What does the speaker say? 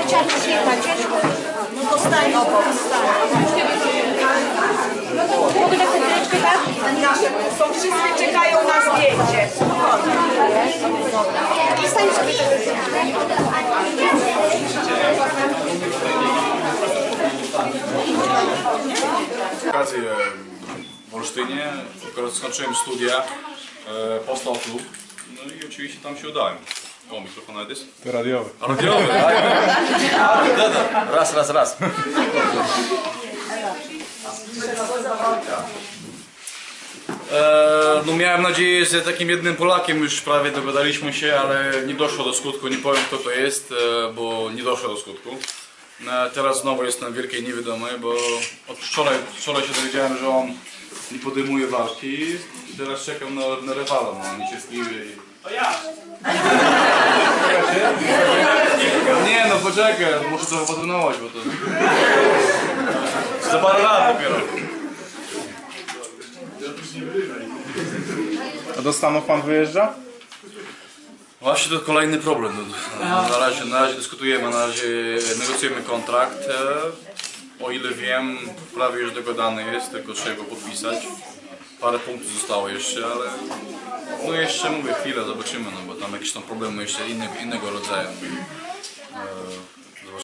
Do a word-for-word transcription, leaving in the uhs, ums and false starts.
chciałabym się patrzeć. No to stań obok. Mogę na chwileczkę, tak? To wszyscy czekają na zdjęcie. Z okazji w Olsztynie akurat skończyłem studia postdoctu, no i oczywiście tam się udałem. O, mikrofon nawet jest? To radiowy. A radiowy, tak? Raz, raz, raz. E, no miałem nadzieję, że takim jednym Polakiem już prawie dogadaliśmy się, ale nie doszło do skutku, nie powiem kto to jest, e, bo nie doszło do skutku. E, teraz znowu jestem wielkiej niewiadomej, bo od wczoraj, wczoraj się dowiedziałem, że on nie podejmuje walki i teraz czekam na, na rywala, no niecierpliwie. To ja! Nie no poczekaj, muszę trochę potrenować, bo to za parę lat dopiero. A do Stanów pan wyjeżdża? Właśnie to kolejny problem. Na razie, na razie dyskutujemy, na razie negocjujemy kontrakt. O ile wiem, prawie już dogadany jest, tylko trzeba go podpisać. Parę punktów zostało jeszcze, ale no jeszcze mówię chwilę, zobaczymy, no bo tam jakieś są problemy jeszcze innego, innego rodzaju.